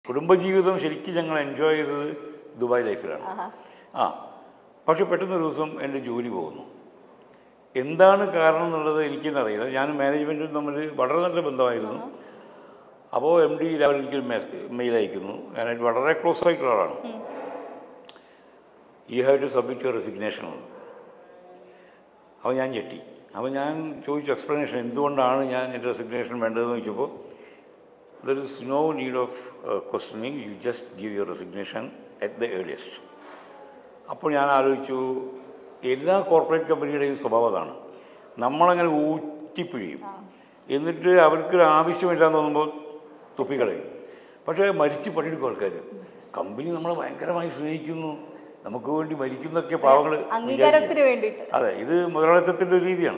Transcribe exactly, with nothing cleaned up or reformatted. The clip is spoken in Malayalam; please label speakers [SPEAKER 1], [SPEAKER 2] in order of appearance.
[SPEAKER 1] കുടുംബജീവിതം ശരിക്കും ഞങ്ങൾ എൻജോയ് ചെയ്തത് ദുബായ് ലൈഫിലാണ്. ആ പക്ഷെ പെട്ടെന്നൊരു ദിവസം എൻ്റെ ജോലി പോകുന്നു. എന്താണ് കാരണം എന്നുള്ളത് എനിക്കെന്നെ അറിയില്ല. ഞാൻ മാനേജ്മെൻറ്റും തമ്മിൽ വളരെ നല്ല ബന്ധമായിരുന്നു. അപ്പോൾ എം ഡി രാവിലെ എനിക്കൊരു മെസ് മെയിൽ അയക്കുന്നു. ഞാനായിട്ട് വളരെ ക്ലോസ് ആയിട്ടുള്ള ആളാണ്. You have to submit your resignation. അപ്പോൾ ഞാൻ ഞെട്ടി. അപ്പോൾ ഞാൻ ചോദിച്ചു എക്സ്പ്ലനേഷൻ, എന്തുകൊണ്ടാണ് ഞാൻ എൻ്റെ റെസിഗ്നേഷൻ വേണ്ടതെന്ന് ചോദിച്ചപ്പോൾ there is no need of uh, questioning, you just give your resignation at the earliest. അപ്പോൾ ഞാൻ ആലോചിച്ചു, എല്ലാ കോർപ്പറേറ്റ് കമ്പനിയുടെയും സ്വഭാവം അതാണ്. നമ്മളങ്ങനെ ഊറ്റിപ്പിഴിയും, എന്നിട്ട് അവർക്കൊരു ആവശ്യമില്ലാന്ന് തോന്നുമ്പോൾ തുപ്പിക്കളയും. പക്ഷേ മരിച്ച് പണിയെടുക്കും ആൾക്കാർ. കമ്പനി നമ്മളെ ഭയങ്കരമായി സ്നേഹിക്കുന്നു, നമുക്ക് വേണ്ടി മരിക്കുന്നൊക്കെ പാവങ്ങൾ.
[SPEAKER 2] അംഗീകാരത്തിന് വേണ്ടിയിട്ട്.
[SPEAKER 1] അതെ, ഇത് മുതലാളിത്തത്തിൻ്റെ ഒരു രീതിയാണ്.